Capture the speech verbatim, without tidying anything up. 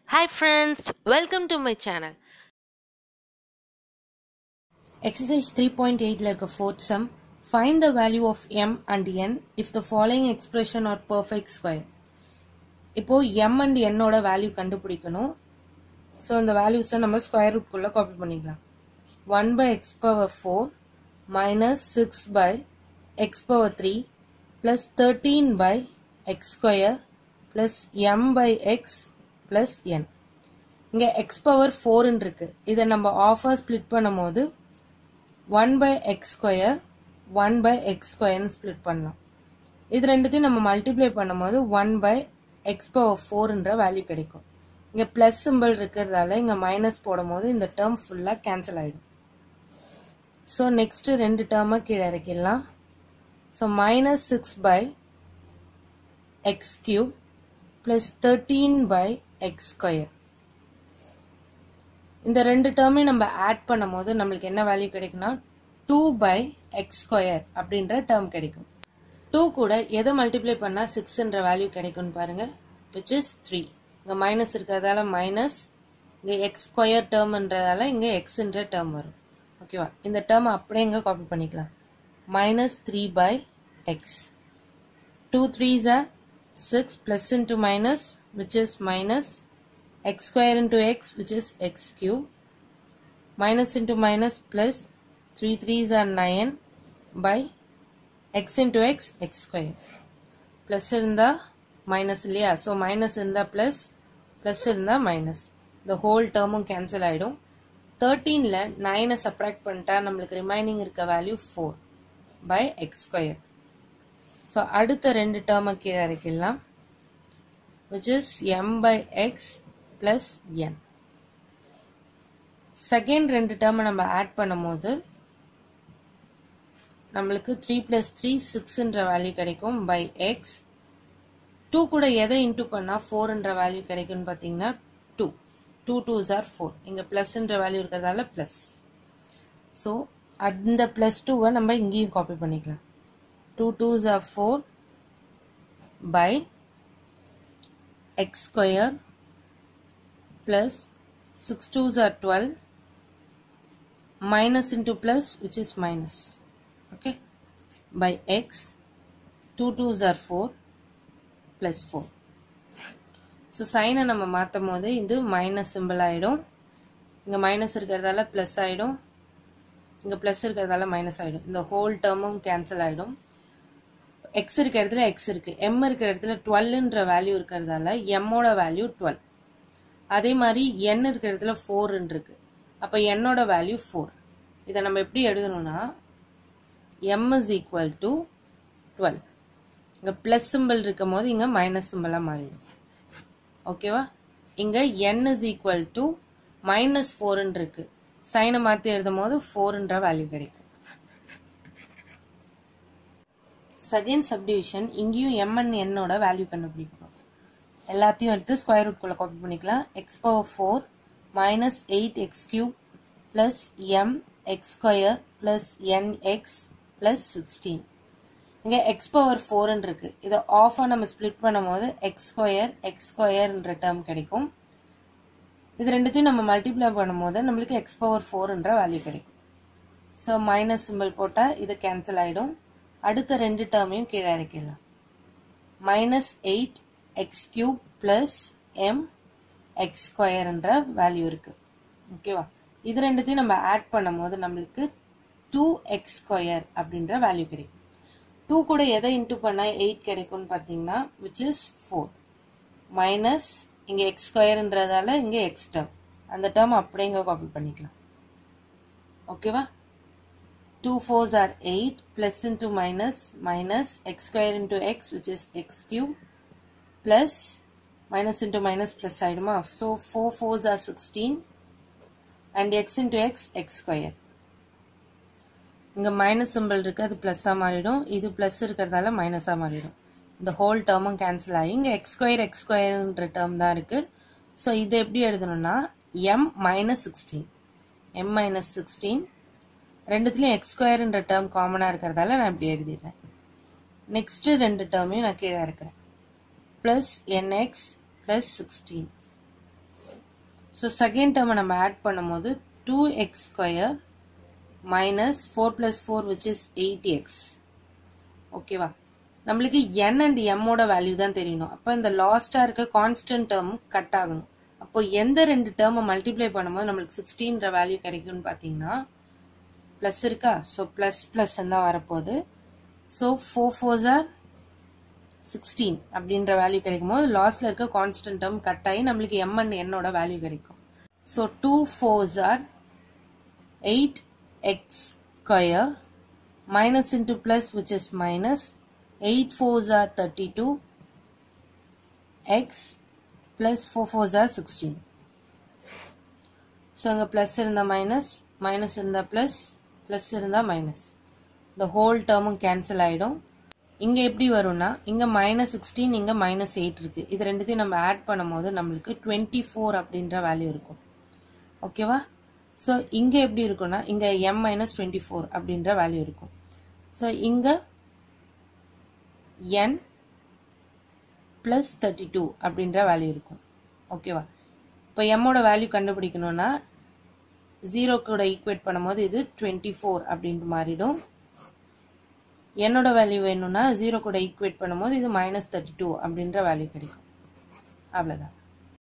Hi friends, welcome to my channel. Exercise three point eight like a fourth sum. Find the value of m and n if the following expression are perfect square. இப்போ m and n ஓட value கண்டுபிடிக்கணும். So இந்த வேல்யூஸை நம்ம square ரூட்குள்ளே copy பண்ணிக்கலாம். One by x power four minus six by x power three plus thirteen by x square plus m by x plus n. இங்கே x power ஃபோர்ன்னு இருக்கு. இதை நம்ம ஆஃபாக ஸ்ப்ளிட் பண்ணும் போது one by x square one by x ஸ்கொயர்னு split பண்ணலாம். இது ரெண்டுத்தையும் நம்ம மல்டிப்ளை பண்ணும் போது ஒன் பை எக்ஸ் பவர் ஃபோர்ன்ற வேல்யூ கிடைக்கும். இங்கே ப்ளஸ் சிம்பிள் இருக்கிறதால இங்கே மைனஸ் போடும் போது இந்த டேர்ம் ஃபுல்லாக கேன்சல் ஆகிடும். ஸோ நெக்ஸ்ட் ரெண்டு டேர்மை கீழே இறக்கிடலாம். So minus six by x cube plus thirteen by x square. இந்த ரெண்டு டேர்மையும் நம்ம ஆட் பண்ணும் போது நம்மளுக்கு என்ன வேல்யூ கிடைக்கும்னா டூ பை எக்ஸ் ஸ்கொயர் அப்படின்ற டேர்ம் கிடைக்கும். டூ கூட எதை மல்டிப்ளை பண்ணால் சிக்ஸ்ன்ற வேல்யூ கிடைக்கும்னு பாருங்க, விச் இஸ் த்ரீ. இங்கே மைனஸ் இருக்கிறதால மைனஸ், இங்கே எக்ஸ் ஸ்கொயர் டேர்ம்ன்றதால இங்கே எக்ஸ்ன்ற டேர்ம் வரும். ஓகேவா? இந்த டேர்ம் அப்படியே இங்கே காப்பி பண்ணிக்கலாம். Minus three by x, two threes are six, plus into minus which is minus, x square into x which is x cube, minus into minus plus, three threes are nine by x into x, x square, plus irundha minus illaya, so minus irundha plus, plus irundha minus, the whole term cancel ஆயிடும். thirteen ல nine subtract பண்ணிட்டா நம்மளுக்கு remaining இருக்க value four by x square. so அடுத்த ரெண்டு term கீழே இறக்கிடலாம், which is m by x plus n. Second ரெண்டு டேர்மை நம்ம ஆட் பண்ணும் போது நம்மளுக்கு த்ரீ பிளஸ் த்ரீ சிக்ஸ்ன்ற வேல்யூ கிடைக்கும் பை எக்ஸ். டூ கூட எதை இன்டூ பண்ணால் ஃபோர்ன்ற வேல்யூ கிடைக்கும்னு பார்த்தீங்கன்னா two, two twos are four. இங்கே ப்ளஸ்ன்ற வேல்யூ இருக்கிறதால ப்ளஸ். ஸோ அந்த ப்ளஸ் டூவை நம்ம இங்கேயும் காப்பி பண்ணிக்கலாம். Two twos are four by x square plus six twos are twelve, minus into plus which is minus, okay, by x, two twos are four plus four. so sign நம்ம மாற்றும் போது இது minus symbol ஆயிடும். இங்கே minus இருக்கிறதால plus ஆயிடும், இங்கே plus இருக்கிறதால minus ஆயிடும். இந்த whole termum cancel ஆயிடும். x இருக்கிற இடத்துல x இருக்கு, m இருக்கிற இடத்துல டுவெல்ன்ற வேல்யூ இருக்கிறதால m ஓட வேல்யூ டுவெல். அதே மாதிரி n இருக்கிற இடத்துல ஃபோர் இருக்கு, அப்போ n ஓட வேல்யூ ஃபோர். இதை நம்ம எப்படி எழுதணும்னா m is equal to twelve. இங்கே ப்ளஸ் சிம்பிள் இருக்கும் போது இங்கே மைனஸ் சிம்பிளாக மாறிடும். ஓகேவா? இங்கே n is equal to minus ஃபோர்ன்னு இருக்கு, சைனை மாற்றி எழுதும் போது ஃபோர்ன்ற வேல்யூ கிடைக்கும். செகண்ட் சப்டிவிஷன், இங்கேயும் m and n ஓட வேல்யூ கண்டுபிடிக்கணும். எல்லாத்தையும் எடுத்து ஸ்கொயர் ரூட்குள்ளே காப்பி பண்ணிக்கலாம். X power four minus eight x cube plus m x square plus n x plus sixteen. இங்கே எக்ஸ் பவர் ஃபோர்ன்னு இருக்கு, இதை ஆஃபாக நம்ம ஸ்ப்ளிட் பண்ணும் போது எக்ஸ் ஸ்கொயர் எக்ஸ் ஸ்கொயர்ன்ற டேர்ம் கிடைக்கும். இது ரெண்டுத்தையும் நம்ம மல்டிப்ளை பண்ணும் போது நம்மளுக்கு எக்ஸ் பவர் ஃபோர்ன்ற வேல்யூ கிடைக்கும். ஸோ மைனஸ் சிம்பிள் போட்டால் இது கேன்சல் ஆகிடும். அடுத்த ரெண்டு டேர்மையும் கீழே இறக்கிடலாம். Minus eight x cube plus m x ஸ்கொயர்ன்ற வேல்யூ இருக்கு. ஓகேவா? இது ரெண்டுத்தையும் நம்ம ஆட் பண்ணும் போது நம்மளுக்கு டூ எக்ஸ் ஸ்கொயர் அப்படின்ற வேல்யூ கிடைக்கும். டூ கூட எதை இன்டூ பண்ணால் எயிட் கிடைக்கும்னு பார்த்தீங்கன்னா விச் இஸ் ஃபோர் மைனஸ், இங்கே எக்ஸ் ஸ்கொயர்ன்றதால இங்கே எக்ஸ் டேர்ம், அந்த டேர்ம் அப்படியே இங்கே காப்பி பண்ணிக்கலாம். ஓகேவா? Two fours are eight, plus into minus minus x square into x which is x cube plus minus into minus plus ஆயிடுமா. so four fours are sixteen and x into x x square. இங்க minus symbol இருக்கு, அது பிளஸ்ஸா மாறிடும், இது plus இருக்கிறதால மைனஸா மாறிடும். இந்த whole டேர்மும் cancel ஆகி இங்க எக்ஸ் ஸ்கொயர் எக்ஸ் ஸ்கொயர்ன்ற டேர்ம் தான் இருக்கு. ஸோ இது எப்படி எழுதணும்னா m minus sixteen, m minus sixteen. ரெண்டுத்துலையும் எக்ஸ் ஸ்கொயர்ன்ற டேர்ம் காமனாக இருக்கிறதால நான் இப்படி எழுதிடுறேன். நெக்ஸ்ட் ரெண்டு டேர்மையும் நான் கீழே இருக்கிறேன், plus nx plus sixteen. So second டேர்மை நம்ம ஆட் பண்ணும்போது two x square minus four plus four which is eight x. ஓகேவா? நம்மளுக்கு n அண்ட் எம்மோட வேல்யூ தான் தெரியணும். அப்போ இந்த லாஸ்டாக இருக்க கான்ஸ்டன்ட் டேர்ம் கட் ஆகணும். அப்போ எந்த ரெண்டு டேர்மை மல்டிப்ளை பண்ணும்போது நம்மளுக்கு சிக்ஸ்டீன்ற வேல்யூ கிடைக்கும்னு பார்த்தீங்கன்னா ப்ளஸ் இருக்கா? ஸோ ப்ளஸ் ப்ளஸ் தான் வரப்போகுது. So four fours are sixteen அப்படின்ற வேல்யூ கிடைக்கும் போது லாஸ்ட்ல இருக்க கான்ஸ்டன்ட் டேர்ம் கட் ஆகி நம்மளுக்கு எம் அண்ட் என்னோட வேல்யூ கிடைக்கும். So two fours are eight x square minus into plus which is minus eight fours are thirty-two x plus four fours are sixteen. So அங்க plus இருந்தா minus, minus இருந்தா plus, plus இருந்தா minus. The whole term cancel ஆயிடும். இங்க எப்படி வரும்னா இங்க minus sixteen இங்க minus eight இருக்கு. இது ரெண்டுத்தையும் நம்ம ஆட் பண்ணும்போது நம்மளுக்கு twenty-four அப்படின்ற வேல்யூ இருக்கும். ஓகேவா? ஸோ இங்க எப்படி இருக்கும்னா இங்க m minus twenty-four அப்படின்ற வேல்யூ இருக்கும். ஸோ இங்க n plus thirty-two அப்படின்ற வேல்யூ இருக்கும். ஓகேவா? இப்போ எம்மோட வேல்யூ கண்டுபிடிக்கணும்னா ஜீரோ கூட ஈக்குவேட் பண்ணும்போது இது twenty-four அப்படின்ட்டு மாறிடும். என்னோட வேல்யூ வேணும்னா ஜீரோ கூட ஈக்குவேட் பண்ணும்போது இது மைனஸ் தேர்ட்டி டூ அப்படின்ற வேல்யூ கிடைக்கும். அவ்வளோதான்.